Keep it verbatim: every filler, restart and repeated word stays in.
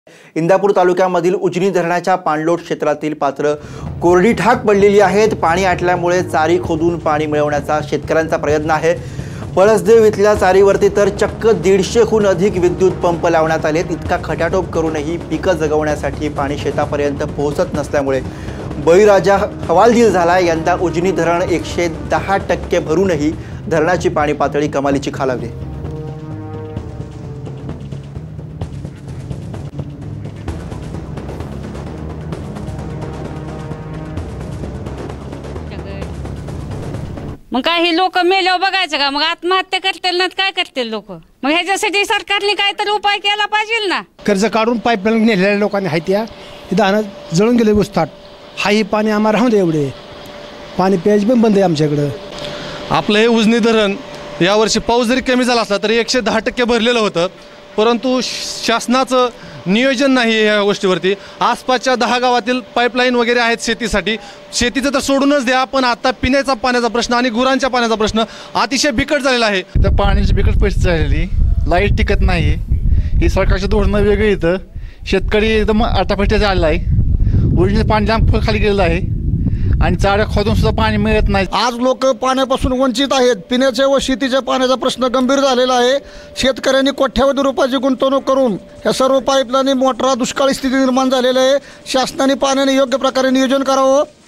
इंदापूर तालुक्यामधील उजनी धरणाच्या पाणलोट क्षेत्रातील पात्र कोरडी ठाक पडलेली आहेत। पाणी आटल्यामुळे चारी खोदून पाणी मिळवण्याचा शेतकऱ्यांचा प्रयत्न आहे। पळसदेव इथल्या चारीवरती तर चक्क दीडशे हून अधिक विद्युत पंप लावण्यात आलेत। इतका खटाटोप करूनही पिकं जगवण्यासाठी पाणी शेतापर्यंत पोहोचत नसल्यामुळे बळीराजा हवालदिल झाला। यंदा उजनी धरण एकशे दहा टक्के भरूनही धरणाची पाणी पातळी कमालीची खालावली। मग काय हे लोक मेल्यावर बघायचं का? मग आत्महत्या करतील ना काय करतील लोक? मग ह्याच्यासाठी सरकारने काहीतरी उपाय केला पाहिजे ना। कर्ज काढून पाईपलाईन नेलेल्या लोकांनी हाय त्या तिथं जळून गेले उस्ताट। हाही पाणी आम्हाला राहून दे, एवढे पाणी प्यायचं पण बंद आहे आमच्याकडं। आपलं हे उजनी धरण यावर्षी पाऊस जरी कमी झाला असला तरी एकशे दहा टक्के भरलेलं होतं, परंतु शासनाचं नियोजन नाही या गोष्टीवरती। आसपासच्या दहा गावातील पाईपलाईन वगैरे आहेत शेतीसाठी, शेतीचं तर सोडूनच द्या, पण आता पिण्याचा पाण्याचा प्रश्न आणि गुरांच्या पाण्याचा प्रश्न अतिशय बिकट झालेला आहे। तर पाण्याची बिकट परिस्थिती झालेली, लाईट टिकत नाही, ही सरकारची धोरणं वेगळी। इथं शेतकरी एकदम आटापट्याचा आलेला आहे। उजनीचं पाणी जाम खाली गेलेलं आहे आणि चाऱ्या खोदून सुद्धा पाणी मिळत नाही। आज लोक पाण्यापासून वंचित आहेत। पिण्याच्या व शेतीच्या पाण्याचा प्रश्न गंभीर झालेला आहे। शेतकऱ्यांनी कोट्यावधी रुपयाची गुंतवणूक करून या सर्व पाईपलाईन मोटरा दुष्काळी स्थिती निर्माण झालेली आहे। शासनाने पाण्याने योग्य प्रकारे नियोजन करावं।